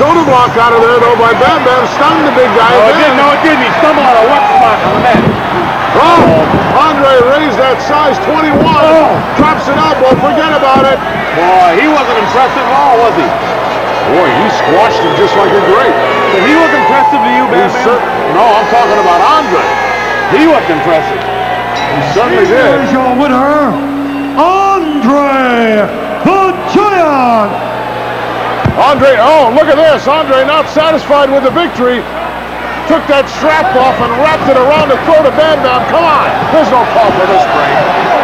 shoulder block out of there, though, by Bam Bam. Stung the big guy. No, it didn't. No, it didn't. He stumbled on a left spot on the net. Oh, Andre raised that size 21. Oh. Drops an elbow. Forget about it. Boy, he wasn't impressive at all, was he? Boy, he squashed him just like a grape. Did he look impressive to you, Bam Bam? No, I'm talking about Andre. He looked impressive. He certainly did. Here's your winner, Andre the Giant. Andre, oh, look at this. Andre, not satisfied with the victory, took that strap off and wrapped it around the throat of Bam Bam. Come on. There's no call for this break.